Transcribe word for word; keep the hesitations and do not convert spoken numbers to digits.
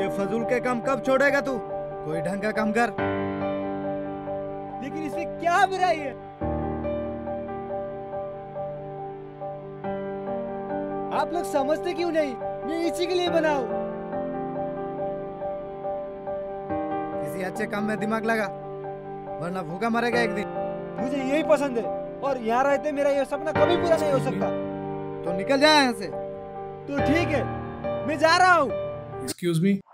ये फजूल के काम कब छोड़ेगा तू? कोई ढंग का काम कर। लेकिन इसमें क्या बुराई है? आप लोग समझते क्यों नहीं? मैं इसी के लिए बना हूं। किसी अच्छे काम में दिमाग लगा, वरना भूखा मरेगा एक दिन। मुझे यही पसंद है और यहाँ रहते मेरा ये सपना कभी पूरा नहीं हो सकता। तो निकल जाए यहाँ से। तो ठीक है, मैं जा रहा हूँ। Excuse me.